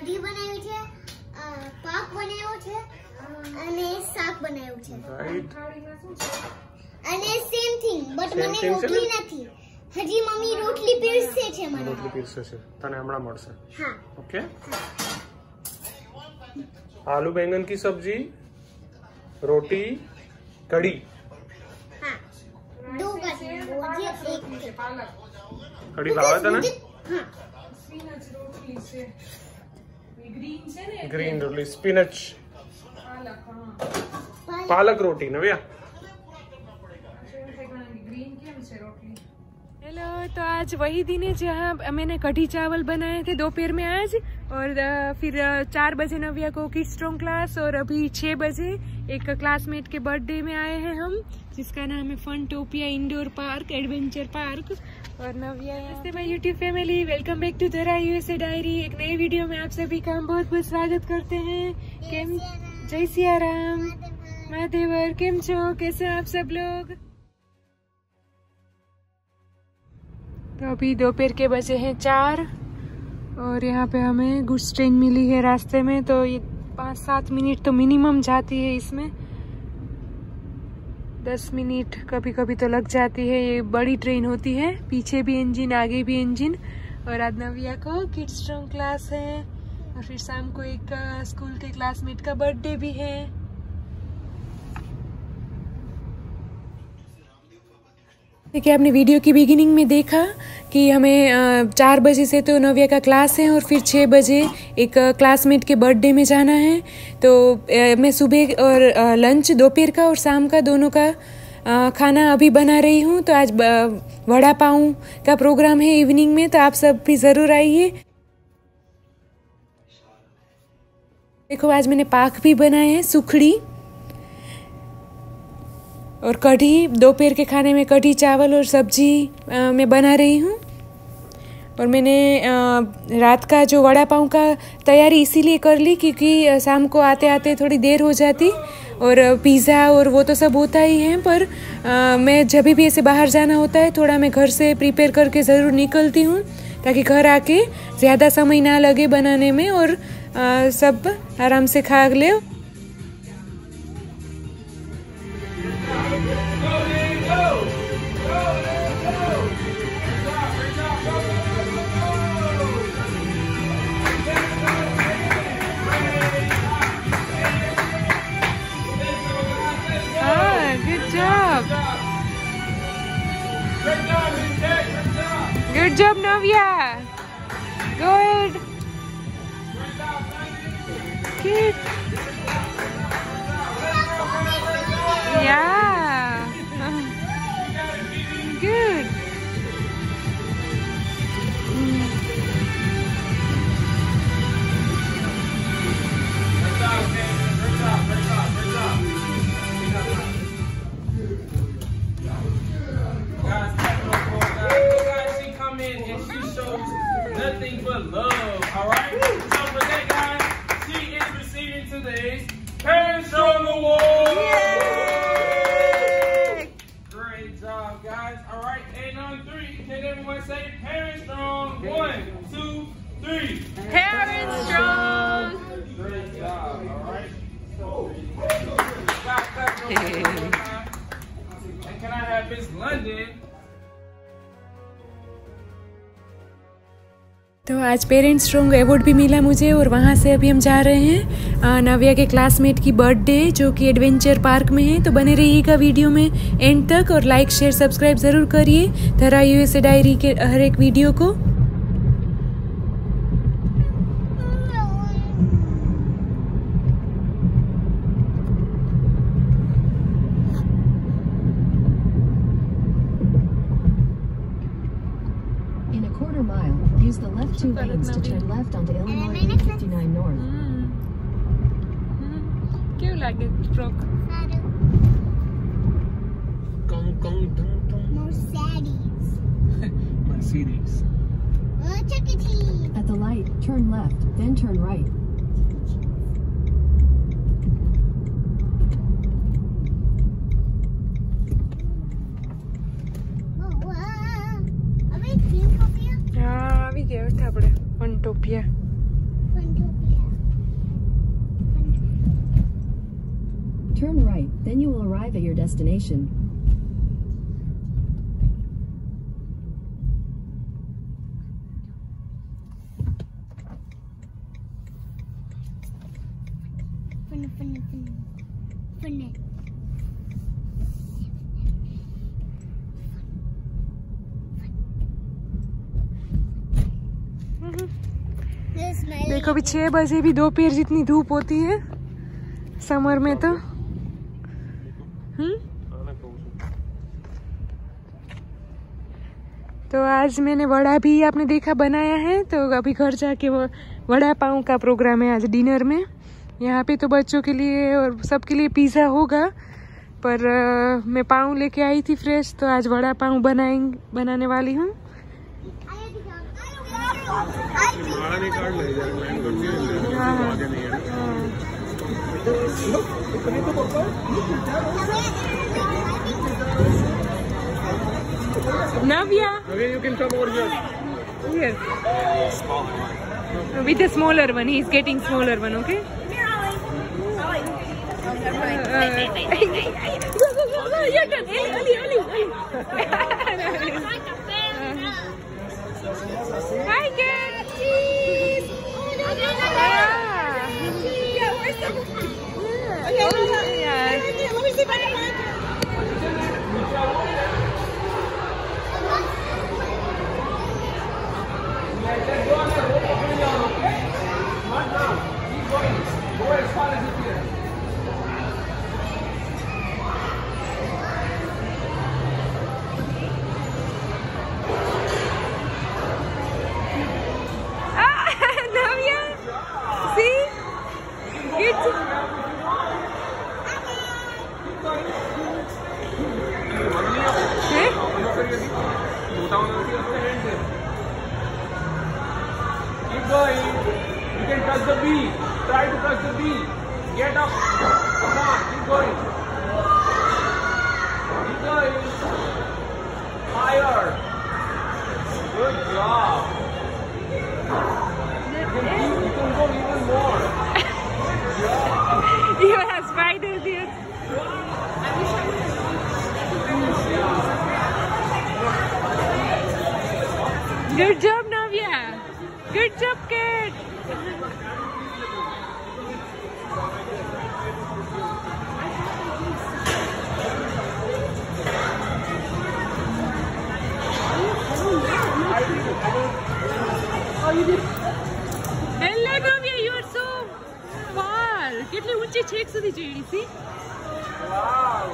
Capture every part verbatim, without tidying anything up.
કઢી બનાવી છે, પાક બનાવ્યો છે અને શાક બનાવ્યું છે. રાઈટ. અને સેમ થિંગ બટ મને રોટલી નથી. હજી મમ્મી રોટલી પીરસે છે મને. રોટલી પીરસે છે. તને હમણાં મળશે. હા. ઓકે. आलू बैंगन की सब्जी, रोटी, कड़ी. हाँ. दो कड़ी. एक कड़ी भावे तने? हाँ. स्पिनच रोटली છે. ગ્રીન છે ને? ग्रीन रोटली, स्पिनच. પાલક. હા. पालक रोटी नव्या. ग्रीन કેમ છે રોટલી? हेलो, तो आज वही दिन है जहाँ मैंने कढ़ी चावल बनाए थे दोपहर में आज, और फिर चार बजे नव्या को किड्स स्ट्रॉन्ग क्लास, और अभी छह बजे एक क्लासमेट के बर्थडे में आए हैं हम, जिसका नाम है Funtopia indoor park adventure park. और नव्या नमस्ते my YouTube family, welcome back to Dhara USA diary. एक नई वीडियो में आप सभी का हम बहुत बहुत स्वागत करते हैं. केम जय सिया राम महादेवर, केम छो, कैसे आप सब लोग? तो अभी दोपहर के बजे हैं चार, और यहाँ पे हमें गुड्स ट्रेन मिली है रास्ते में, तो ये पाँच सात मिनट तो मिनिमम जाती है इसमें. दस मिनट कभी कभी तो लग जाती है. ये बड़ी ट्रेन होती है, पीछे भी इंजन आगे भी इंजन. और आज नव्या को किड्स स्ट्रॉन्ग क्लास है, और फिर शाम को एक स्कूल के क्लासमेट का बर्थडे भी है. देखिए, आपने वीडियो की बिगिनिंग में देखा कि हमें चार बजे से तो नव्या का क्लास है, और फिर छः बजे एक क्लासमेट के बर्थडे में जाना है. तो मैं सुबह और लंच दोपहर का और शाम का दोनों का खाना अभी बना रही हूँ. तो आज वड़ा पाव का प्रोग्राम है इवनिंग में, तो आप सब भी ज़रूर आइए. देखो, आज मैंने पाक भी बनाए हैं, सुखड़ी और कढ़ी. दोपहर के खाने में कढ़ी चावल और सब्जी आ, मैं बना रही हूँ. और मैंने आ, रात का जो वड़ा पाव का तैयारी इसीलिए कर ली क्योंकि शाम को आते आते थोड़ी देर हो जाती, और पिज़्ज़ा और वो तो सब होता ही है. पर आ, मैं जब भी ऐसे बाहर जाना होता है, थोड़ा मैं घर से प्रिपेयर करके ज़रूर निकलती हूँ, ताकि घर आके ज़्यादा समय ना लगे बनाने में, और आ, सब आराम से खा ले. Good job, Navya. Good. Good. Yeah. Good. Nothing but love, all right? So for that, guys, she is receiving today's Parent Strong Award. Yay! Great job, guys. All right, and on three, can everyone say Parent Strong? One, two, three. Parent Strong. Great job, all right? Clap, clap, clap. And can I have Miss London? तो आज parent strong award भी मिला मुझे, और वहाँ से अभी हम जा रहे हैं नव्या के क्लासमेट की बर्थडे, जो कि एडवेंचर पार्क में है. तो बने रहिएगा वीडियो में एंड तक, और लाइक शेयर सब्सक्राइब ज़रूर करिए धरा यूएसए डायरी के हर एक वीडियो को. Use the left two lanes to turn left onto Illinois eight fifty-nine North. क्यों लगे truck? Mercedes. Mercedes. Oh, Chuck E. Cheese. At the light, turn left, then turn right. हाँ, આવી ગયા આપણે ફનટોપિયા. ફનટોપિયા. Turn right, then you will arrive at your destination. Fun, fun, fun. Fun. देखो अभी छह बजे भी दोपहर जितनी धूप होती है समर में तो। हम्म तो आज मैंने वड़ा भी आपने देखा बनाया है, तो अभी घर जाके वो वड़ा पाव का प्रोग्राम है आज डिनर में। यहाँ पे तो बच्चों के लिए और सबके लिए पिज़्ज़ा होगा, पर आ, मैं पाव लेके आई थी फ्रेश, तो आज वड़ा पाव बनाएंगे बनाने वाली हूँ। Navya, Okay, you can come over here. here. With the smaller one, he is getting smaller one. Okay. Hi, kid. Cheese. Keep going. You can touch the bee. Try to touch the bee. Get up. Come on. Keep going. Keep going. Higher. Good job. You can, keep, you can go even more. You have spiders here. Good job, Navya. Good job, kid. Hello, Navya. You are so far. કેટલી ઊંચી છેક સુધી ચડી છે. Wow.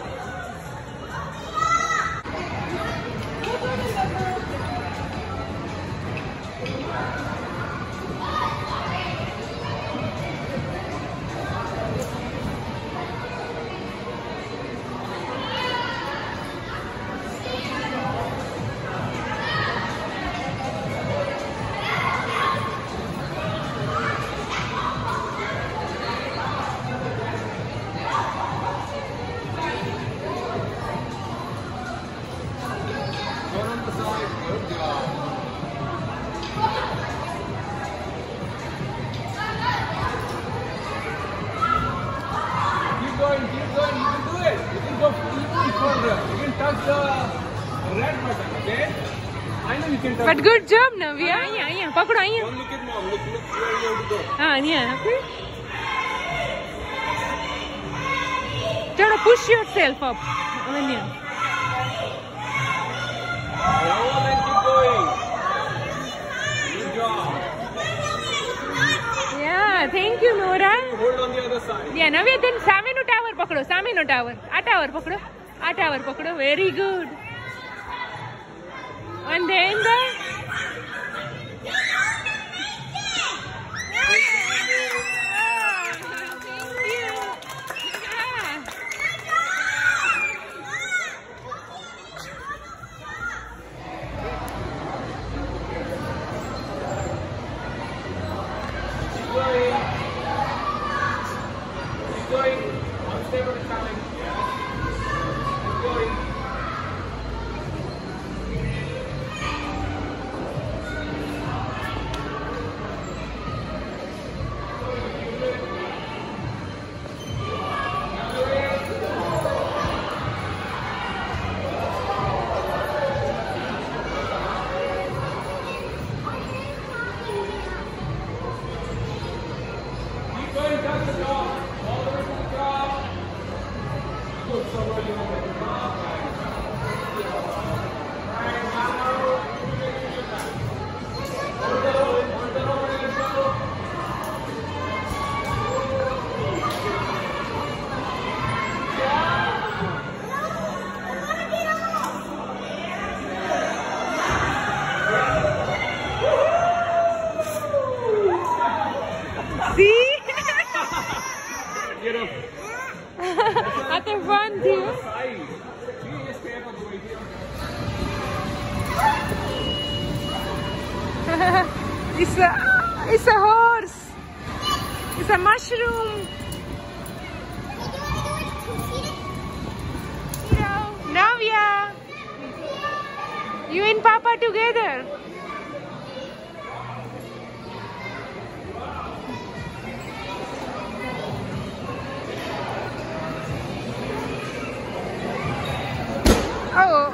Going, keep going, you can do it. You can go even further. You can touch the red button, okay? I know you can touch. But good job, Navya. અહીંયા અહીંયા પકડો અહીંયા. Don't look at mom. Look, look where you have to go. હા અહીંયા. ચલો push yourself up. અહીંયા. Go on and keep going. Good job. Yeah, thank you, Nora. Hold on the other side. Yeah, Navya, then સામેનો tower પકડો, સામેનો tower. આ tower પકડો. આ ટાવર પકડો. Very good. And then the Going. One step at a time. Keep going. get up. આ તો fun થયું. Side. See, just stay up over here. It's a, it's a horse. It's a mushroom. Navya, you and Papa together. Oh.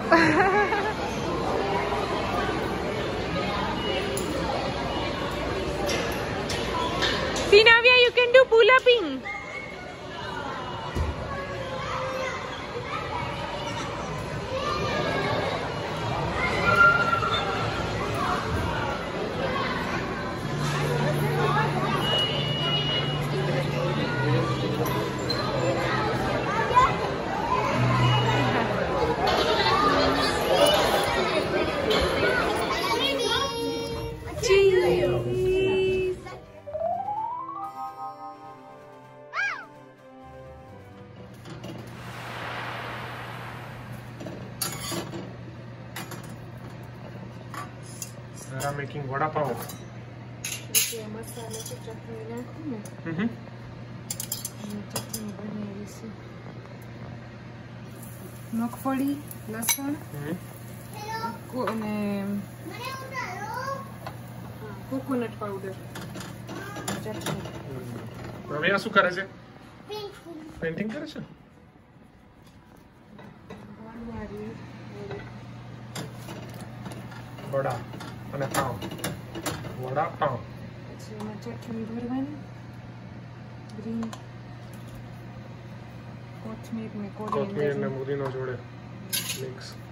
See, Navya, you can do pull-upping. I'm making vada pav. મસાલો છે ચટણી નાખું ને Mhm. ચટણી બનાવી છે મગફળી લસણ Mhm. કો- અને કોકોનટ પાવડર ચટણી નવ્યા શું કરે છે? પેઇન્ટિંગ કરે છે? વાળવાળી વડા અને પાવ. વડા પાવ. પછી એમાં ચટણી ભરવાની ગ્રીન કોથમીર ને કોથમીર ને કોરિએન્ડર પુદીનો જોડે મિક્સ.